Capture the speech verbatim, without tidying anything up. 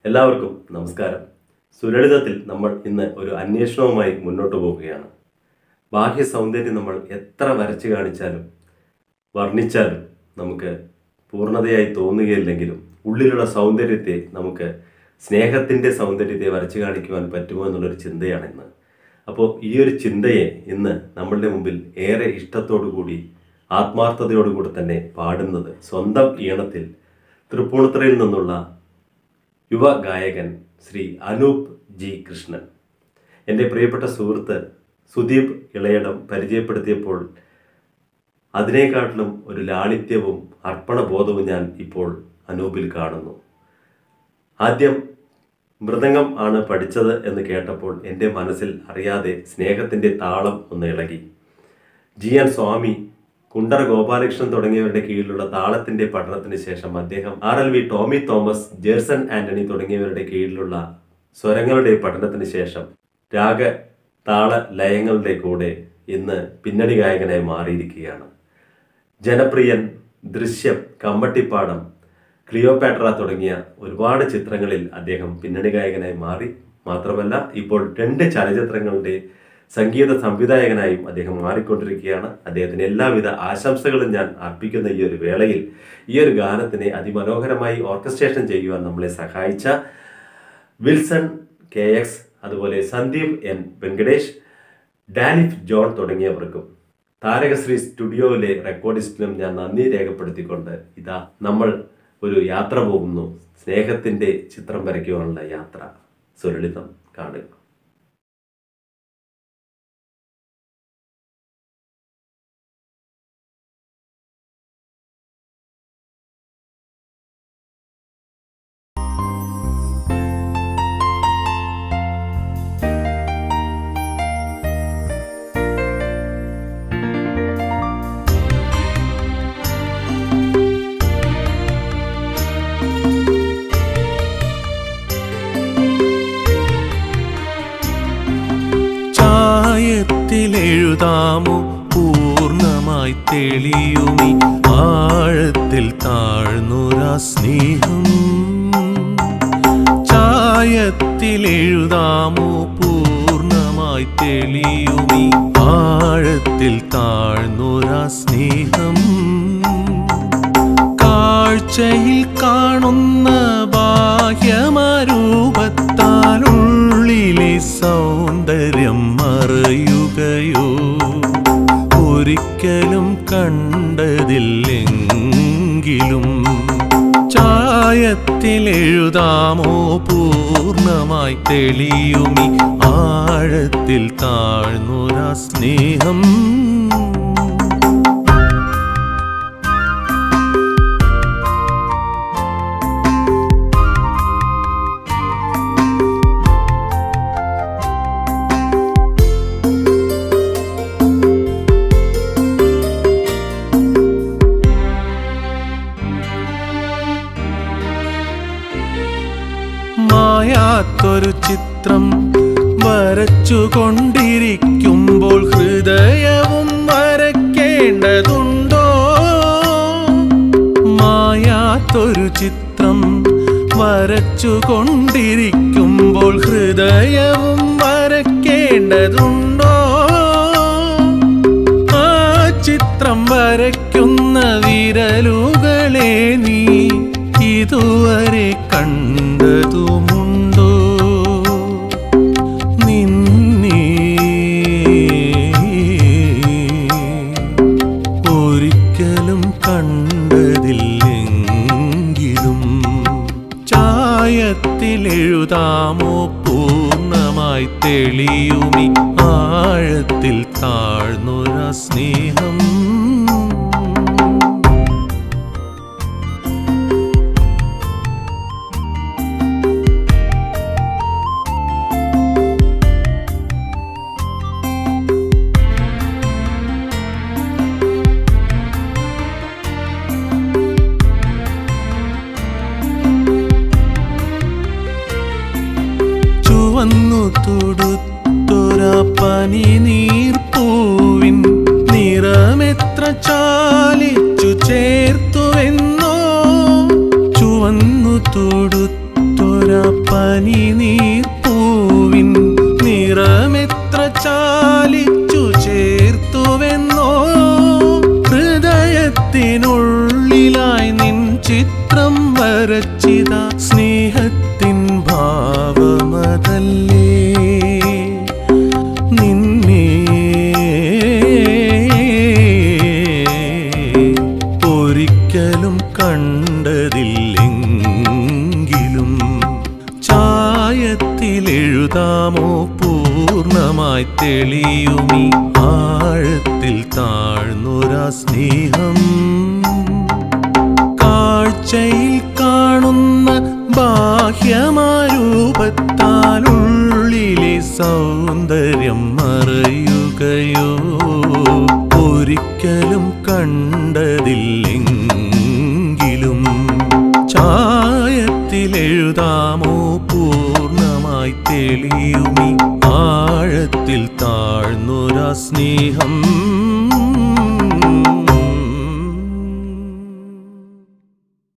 എല്ലാവർക്കും നമസ്കാരം. സുലളിതത്തിൽ നമ്മൾ ഇന്ന് ഒരു അന്വേഷണവുമായി മുന്നോട്ട് പോവുകയാണ്. ബാഹ്യ സൗന്ദര്യം നമ്മൾ എത്ര വരച്ചു കാണിച്ചാലും വർണ്ണിച്ചാലും നമുക്ക് പൂർണ്ണതയായി തോന്നുകയില്ലെങ്കിലും ഉള്ളിലുള്ള സൗന്ദര്യത്തെ നമുക്ക് സ്നേഹത്തിൻ്റെ സൗന്ദര്യത്തെ വരച്ചു കാണിക്കുവാൻ പറ്റുമോ എന്നുള്ളൊരു ചിന്തയാണ് ഇന്ന്. അപ്പോൾ ഈ ഒരു ചിന്തയെ ഇന്ന് നമ്മളുടെ മുമ്പിൽ ഏറെ ഇഷ്ടത്തോടു കൂടി ആത്മാർത്ഥതയോടുകൂടി തന്നെ പാടുന്നത് സ്വന്തം ഈണത്തിൽ തൃപ്പൂണിത്തുറയിൽ നിന്നുള്ള യുവ ഗായകൻ ശ്രീ അനൂപ് ജി കൃഷ്ണൻ. എൻ്റെ പ്രിയപ്പെട്ട സുഹൃത്ത് സുദീപ് ഇളയടം പരിചയപ്പെടുത്തിയപ്പോൾ അതിനേക്കാട്ടിലും ഒരു ലാളിത്യവും അർപ്പണബോധവും ഞാൻ ഇപ്പോൾ അനൂപിൽ കാണുന്നു. ആദ്യം മൃദംഗം ആണ് പഠിച്ചത് എന്ന് കേട്ടപ്പോൾ എൻ്റെ മനസ്സിൽ അറിയാതെ സ്നേഹത്തിൻ്റെ താളം ഒന്ന് ഇളകി. ജി എൻ സ്വാമി, കുണ്ടറ ഗോപാലകൃഷ്ണൻ തുടങ്ങിയവരുടെ കീഴിലുള്ള താളത്തിൻ്റെ പഠനത്തിന് ശേഷം അദ്ദേഹം R L V Tomy Thomas, Jerson Antony തുടങ്ങിയവരുടെ കീഴിലുള്ള സ്വരങ്ങളുടെ പഠനത്തിന് ശേഷം രാഗ താള ലയങ്ങളുടെ കൂടെ ഇന്ന് പിന്നണി ഗായകനായി മാറിയിരിക്കുകയാണ്. ജനപ്രിയൻ, ദൃശ്യം, കമ്മട്ടിപ്പാടം, ക്ലിയോപാട്ര തുടങ്ങിയ ഒരുപാട് ചിത്രങ്ങളിൽ അദ്ദേഹം പിന്നണി ഗായകനായി മാറി. മാത്രമല്ല ഇപ്പോൾ രണ്ട് ചലച്ചിത്രങ്ങളുടെ സംഗീത സംവിധായകനായും അദ്ദേഹം മാറിക്കൊണ്ടിരിക്കുകയാണ്. അദ്ദേഹത്തിന് എല്ലാവിധ ആശംസകളും ഞാൻ അർപ്പിക്കുന്ന ഈ ഒരു വേളയിൽ ഈ ഒരു ഗാനത്തിനെ അതിമനോഹരമായി ഓർക്കസ്ട്രേഷൻ ചെയ്യുവാൻ നമ്മളെ സഹായിച്ച വിൽസൺ കെ എക്സ്, അതുപോലെ സന്ദീപ് എൻ വെങ്കടേഷ്, ഡാനിഫ് ജോൺ തുടങ്ങിയവർക്കും താരകശ്രീ സ്റ്റുഡിയോയിലെ റെക്കോർഡിസ്റ്റിനും ഞാൻ നന്ദി രേഖപ്പെടുത്തിക്കൊണ്ട് ഇതാ നമ്മൾ ഒരു യാത്ര പോകുന്നു. സ്നേഹത്തിൻ്റെ ചിത്രം വരയ്ക്കുവാനുള്ള യാത്ര. സുലളിതം കാണുക. എഴുതാമോ പൂർണ്ണമായി തെളിയുമി ആഴത്തിൽ താഴ്ന്നൊരാ സ്നേഹം. ചായത്തിൽ എഴുതാമോ പൂർണ്ണമായി തെളിയുമി ആഴത്തിൽ താഴ്ന്നൊരാ സ്നേഹം. കാഴ്ചയിൽ കാണുന്ന ബാഹ്യമാരൂപത്താൽ ഉള്ളിലെ സൗന്ദര്യം മറയുകയോ ഒരിക്കലും കണ്ടതില്ലെങ്കിലും. ചായത്തിൽ എഴുതാമോ പൂർണ്ണമായി തെളിയുമി ആഴത്തിൽ താഴ്ന്നൊരാ സ്നേഹം. മായാത്തൊരു ചിത്രം വരച്ചുകൊണ്ടിരിക്കുമ്പോൾ ഹൃദയവും വരയ്ക്കേണ്ടതുണ്ടോ? മായാത്തൊരു ചിത്രം വരച്ചുകൊണ്ടിരിക്കുമ്പോൾ ഹൃദയവും വരയ്ക്കേണ്ടതുണ്ടോ? ആ ചിത്രം വരയ്ക്കുന്ന വിരലുകളെ നീ ഇതുവരെ കണ്ടതുമുണ്ടോ? നിന്നെ ഒരിക്കലും കണ്ടതില്ലെങ്കിലും. ചായത്തിൽ എഴുതാമോ പൂർണ്ണമായി തെളിയുമി ആഴത്തിൽ താഴ്ന്നൊരാ സ്നേഹം. വന്നു തൊടുത്തൊരാ പനി നീർപ്പൂവിൻ നിറമെത്ര ചാലിച്ചു ചേർത്തുവെന്നോ. ചുവന്നു തൊടുത്തൊരാ ചാലിച്ചു ചേർത്തുവെന്നോ ഹൃദയത്തിനുള്ളിലായി നിൻ ചിത്രം വരച്ചിത സ്നേഹത്തിൻ ഭാവമതല്ലേ നിന്നെ ഒരിക്കലും കണ്ടതില്ലെങ്കിലും ചായത്തിലെഴുതാമോ പൂർണ്ണമായി തെളിയുമീ ആഴത്തിൽ താഴ്ന്നൊരാ സ്നേഹം കാഴ്ചയിൽ കാണുന്ന ബാഹ്യമാരൂപത്താലുള്ളിലെ സൗന്ദര്യം മറയുകയോ ഒരിക്കലും കണ്ടതില്ലെങ്കിലും ചായത്തിലെഴുതാമോ പൂർണ്ണമായി തെളിയുമീ ആഴത്തിൽ താഴ്ന്നൊരാ സ്നേഹം